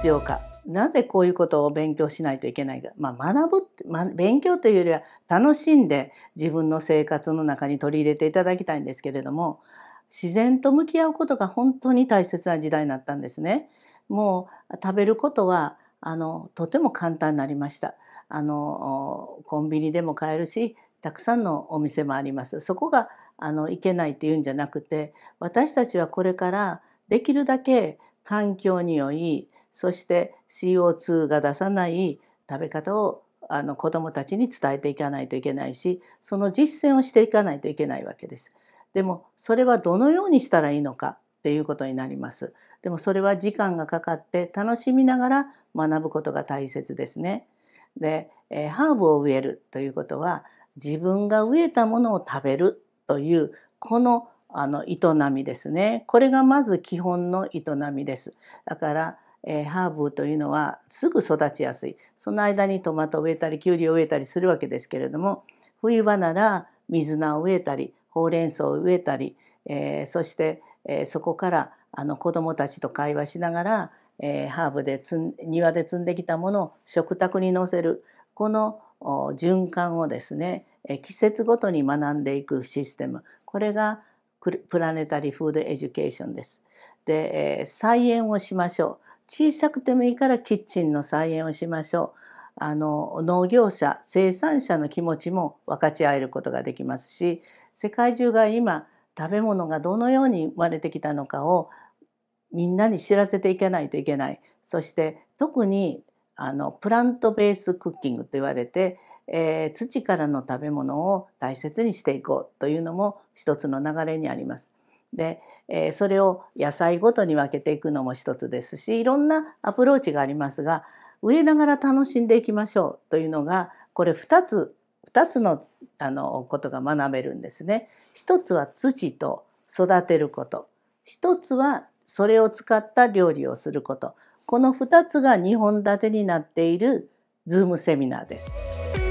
必要か、なぜこういうことを勉強しないといけないか、学ぶって、勉強というよりは楽しんで自分の生活の中に取り入れていただきたいんですけれども、自然と向き合うことが本当に大切な時代になったんですね。もう食べることはとても簡単になりました。コンビニでも買えるし、たくさんのお店もあります。そこがいけないっていうんじゃなくて、私たちはこれからできるだけ環境に良い、そして CO2 が出さない食べ方を子どもたちに伝えていかないといけないし、その実践をしていかないといけないわけです。でもそれはどのようにしたらいいのかっていうことになります。でもそれは時間がかかって楽しみながら学ぶことが大切ですね。で、ハーブを植えるということは、自分が植えたものを食べるというこの営みですね。これがまず基本の営みです。だから、ハーブというのはすぐ育ちやすい。その間にトマトを植えたりきゅうりを植えたりするわけですけれども、冬場なら水菜を植えたりほうれん草を植えたり、そして、そこから子どもたちと会話しながら、ハーブで庭で摘んできたものを食卓に載せる、この循環をですね、季節ごとに学んでいくシステム、これがプラネタリーフードエデュケーションです。で、菜園をしましょう。小さくてもいいからキッチンの菜園をしましょう。農業者生産者の気持ちも分かち合えることができますし、世界中が今食べ物がどのように生まれてきたのかをみんなに知らせていかないといけない。そして特にプラントベースクッキングと言われて、土からの食べ物を大切にしていこうというのも一つの流れにあります。で、それを野菜ごとに分けていくのも一つですし、いろんなアプローチがありますが、植えながら楽しんでいきましょうというのが、これ2つのことが学べるんですね。一つは土と育てること、一つはそれを使った料理をすること。この2つが2本立てになっているズームセミナーです。